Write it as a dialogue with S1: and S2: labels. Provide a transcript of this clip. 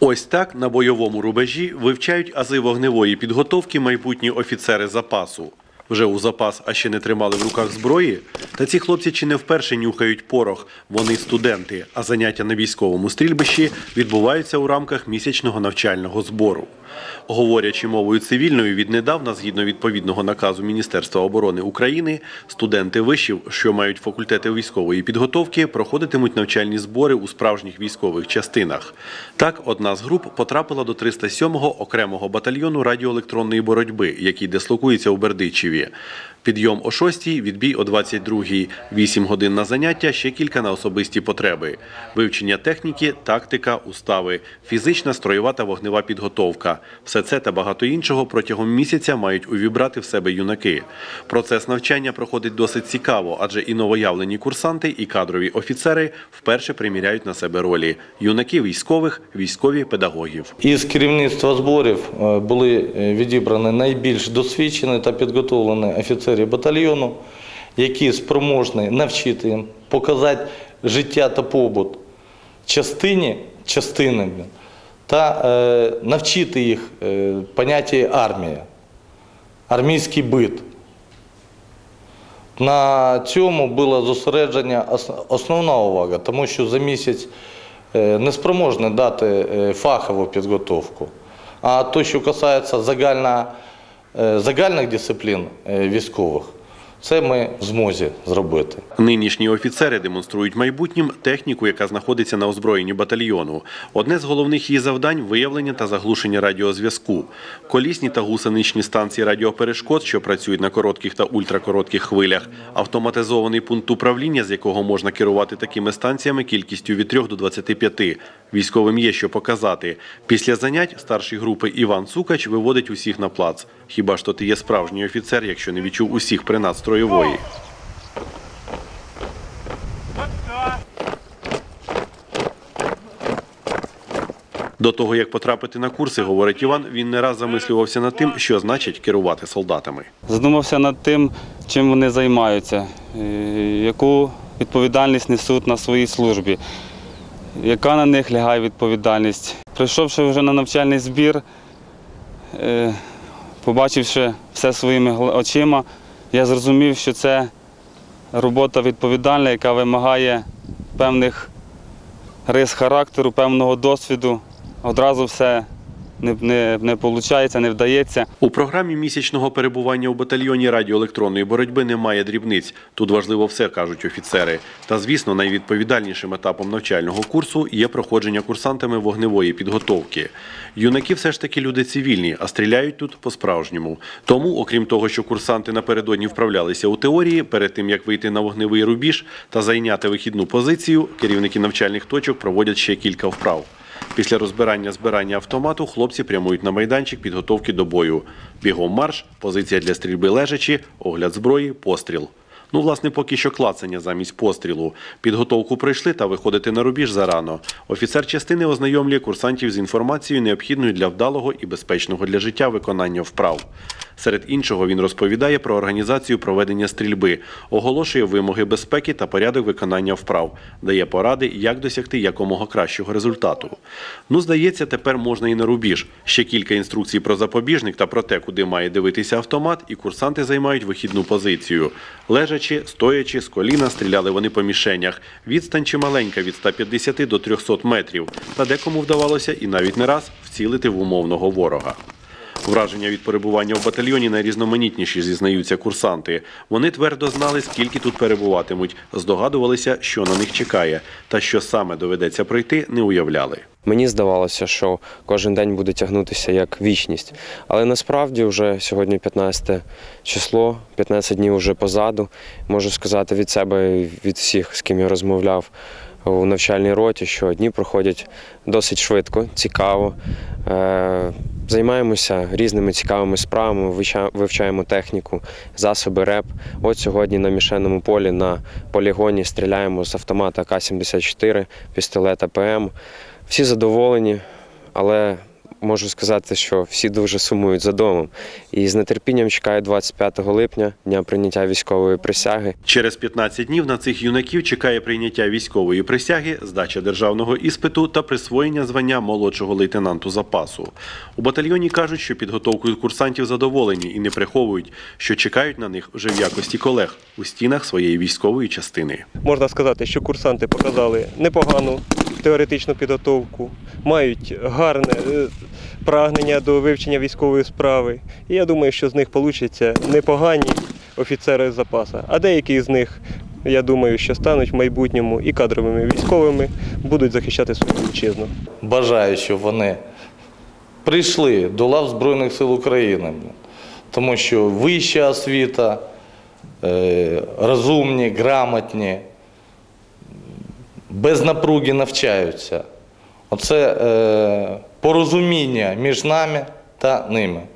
S1: Ось так на бойовому рубежі вивчають ази вогневої підготовки майбутні офіцери запасу. Вже у запас, а ще не тримали в руках зброї? Та ці хлопці чи не вперше нюхають порох. Вони студенти, а заняття на військовому стрільбищі відбуваються у рамках місячного навчального збору. Говорячи мовою цивільною, віднедавна, згідно відповідного наказу Міністерства оборони України, студенти вишів, що мають факультети військової підготовки, проходитимуть навчальні збори у справжніх військових частинах. Так, одна з груп потрапила до 307-го окремого батальйону радіоелектронної боротьби, який дислокується у Бердичеві. Підйом о 6-й, відбій о 22-й, 8 годин на заняття, ще кілька на особисті потреби. Вивчення техніки, тактика, устави, фізична, строєва та вогнева підготовка. Все це та багато іншого протягом місяця мають увібрати в себе юнаки. Процес навчання проходить досить цікаво, адже і новоявлені курсанти, і кадрові офіцери вперше приміряють на себе ролі. Юнаки військових, військові педагогів.
S2: Із керівництва зборів були відібрані найбільш досвідчені та підготовлені офіцери батальйону, які спроможні навчити їм, показати життя та побут частинами та навчити їх поняття армія, армійський бит. На цьому була зосереджена основна увага, тому що за місяць не спроможні дати фахову підготовку. А те, що касається загальних дисциплін військових, це ми в змозі зробити.
S1: Нинішні офіцери демонструють майбутнім техніку, яка знаходиться на озброєнні батальйону. Одне з головних її завдань – виявлення та заглушення радіозв'язку. Колісні та гусеничні станції радіоперешкод, що працюють на коротких та ультракоротких хвилях, автоматизований пункт управління, з якого можна керувати такими станціями кількістю від 3 до 25. Військовим є що показати. Після занять старший групи Іван Цукач виводить усіх на плац. Хіба ж то ти є справжній офіцер, якщо не відчув усіх принад строєвої? До того, як потрапити на курси, говорить Іван, він не раз замислювався над тим, що значить керувати солдатами.
S3: Задумався над тим, чим вони займаються, яку відповідальність несуть на своїй службі, яка на них лягає відповідальність. Прийшовши вже на навчальний збір, побачивши все своїми очима, я зрозумів, що це робота відповідальна, яка вимагає певних рис характеру, певного досвіду. Одразу все не виходить, не вдається.
S1: У програмі місячного перебування у батальйоні радіоелектронної боротьби немає дрібниць. Тут важливо все, кажуть офіцери. Та, звісно, найвідповідальнішим етапом навчального курсу є проходження курсантами вогневої підготовки. Юнаки все ж таки люди цивільні, а стріляють тут по-справжньому. Тому, окрім того, що курсанти напередодні вправлялися у теорії, перед тим, як вийти на вогневий рубіж та зайняти вихідну позицію, керівники навчальних точок проводять ще кілька вправ. Після розбирання-збирання автомату хлопці прямують на майданчик підготовки до бою. Бігом марш, позиція для стрільби лежачі, огляд зброї, постріл. Ну, власне, поки що клацання замість пострілу. Підготовку пройшли та виходити на рубіж зарано. Офіцер частини ознайомлює курсантів з інформацією, необхідною для вдалого і безпечного для життя виконання вправ. Серед іншого він розповідає про організацію проведення стрільби, оголошує вимоги безпеки та порядок виконання вправ, дає поради, як досягти якомога кращого результату. Ну, здається, тепер можна і на рубіж. Ще кілька інструкцій про запобіжник та про те, куди має дивитися автомат, і курсанти займають вихідну позицію. Лежачи, стоячи, з коліна стріляли вони по мішенях. Відстань чималенька, від 150 до 300 метрів. Та декому вдавалося і навіть не раз вцілити в умовного ворога. Враження від перебування в батальйоні найрізноманітніші, зізнаються курсанти. Вони твердо знали, скільки тут перебуватимуть, здогадувалися, що на них чекає. Та що саме доведеться пройти, не уявляли.
S4: Мені здавалося, що кожен день буде тягнутися як вічність. Але насправді вже сьогодні 15 число, 15 днів вже позаду. Можу сказати від себе і від всіх, з ким я розмовляв у навчальній роті, що дні проходять досить швидко, цікаво. Займаємося різними цікавими справами, вивчаємо техніку, засоби РЕП. От сьогодні на мішенному полі, на полігоні стріляємо з автомата АК-74, пістолета ПМ. Всі задоволені, але можу сказати, що всі дуже сумують за домом. І з нетерпінням чекають 25 липня, дня прийняття військової присяги.
S1: Через 15 днів на цих юнаків чекає прийняття військової присяги, здача державного іспиту та присвоєння звання молодшого лейтенанту запасу. У батальйоні кажуть, що підготовкою курсантів задоволені і не приховують, що чекають на них вже в якості колег у стінах своєї військової частини.
S5: Можна сказати, що курсанти показали непогану теоретичну підготовку, мають гарне прагнення до вивчення військової справи. І я думаю, що з них вийдуть непогані офіцери запасу. А деякі з них, я думаю, що стануть в майбутньому і кадровими військовими, будуть захищати свою вітчизну.
S2: Бажаю, щоб вони прийшли до лав Збройних сил України, тому що вища освіта, розумні, грамотні, без напруги навчаються. Оце порозуміння між нами та ними.